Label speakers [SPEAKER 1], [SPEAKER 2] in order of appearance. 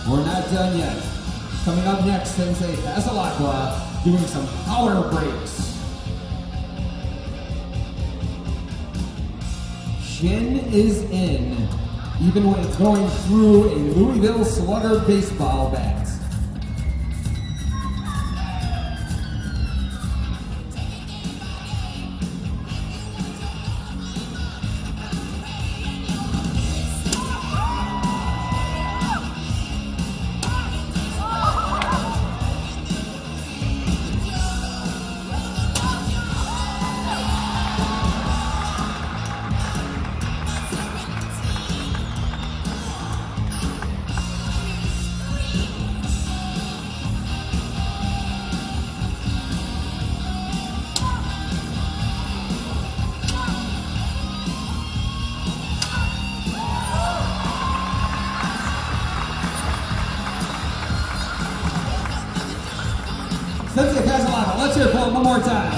[SPEAKER 1] We're not done yet. Coming up next, Sensei Bevilacqua doing some power breaks. Shin is in, even when it's going through a Louisville Slugger baseball bat. Sensei Bevilacqua, let's hear it for him one more time.